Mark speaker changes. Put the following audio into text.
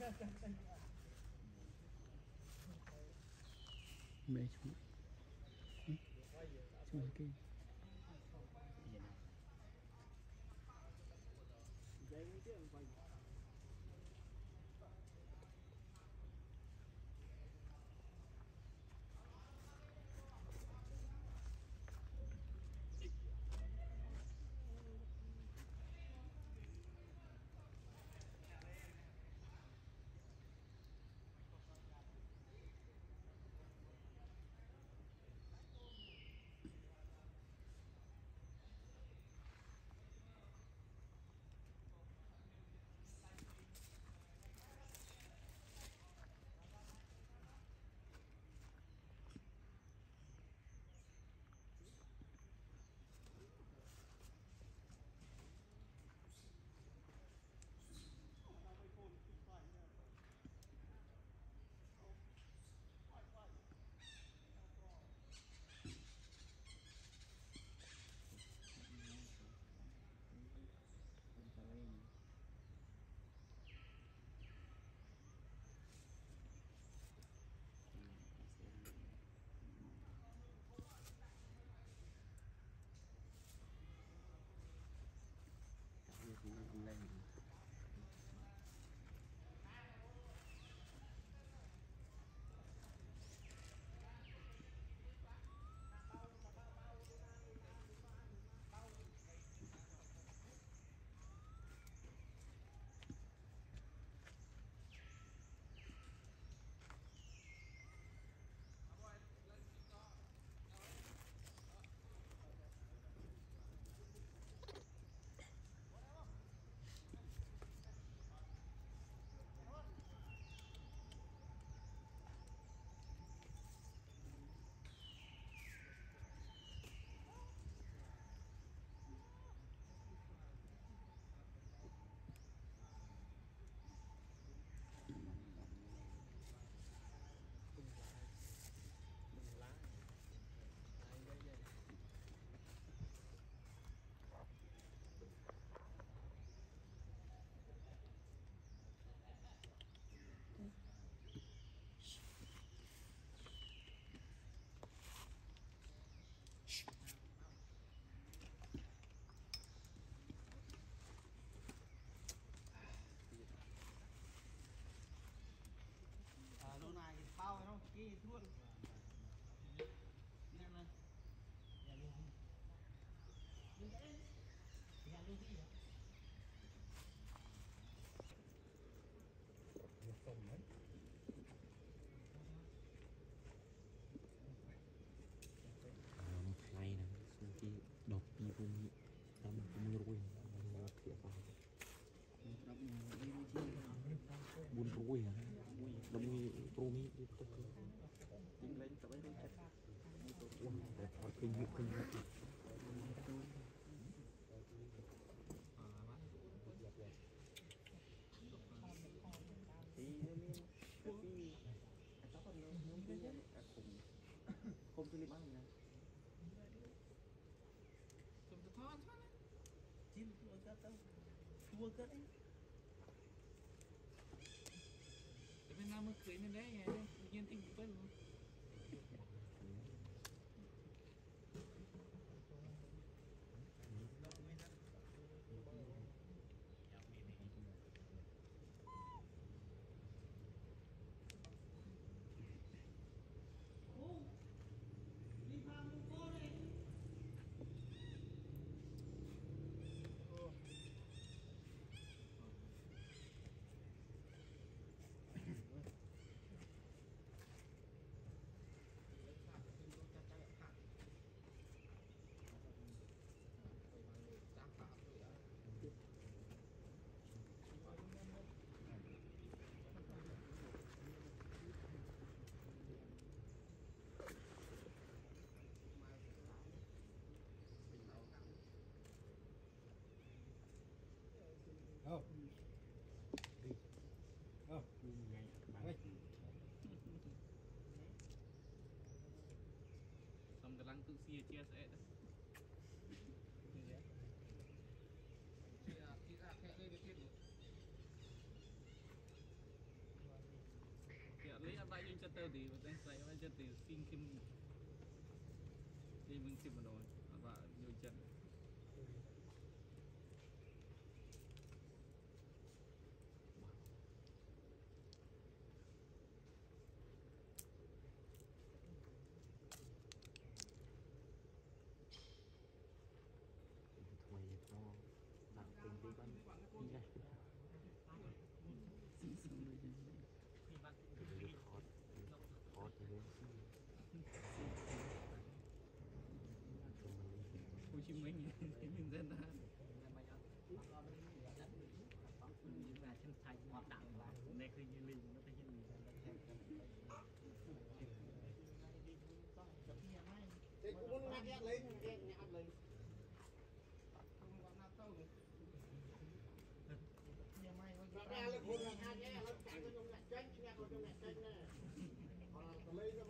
Speaker 1: mẹ chú cái lên
Speaker 2: lâu này bao nó kia luôn nên là
Speaker 1: này nè xong cái đọc đi vùng tầm mưa rồi mưa thiệt vào buồn rồi hả đông mi promi đi tập tính lên tập ấy chắc để hỏi kinh nghiệm thì cái tóc nó cái không tôi lấy bán nè
Speaker 2: chụp được thôi chim tua cất đấy để bên nam mới cưới nên đấy nghe tự nhiên tình quen luôn xong cái lăng tự xia chia sẻ đấy chia ra kẹt đây cái tiền tao thì mà tay say nó chất thì xin kim đi mình kim mà rồi và nhiều trận
Speaker 1: mày nó nặng tình đi bắn đi này khó thì đến
Speaker 2: Hồ Chí Minh thì mình dân ra mình là chân thành hoạt động là này khi như linh nó thấy như linh
Speaker 3: thì cũng muốn nghe lấy nghe lấy ra làคนละท่าแน่แล้วแต่ก็ยังแหละเจ๊งเนี่ยเขาจะแหละเจ๊งแน่lấy nó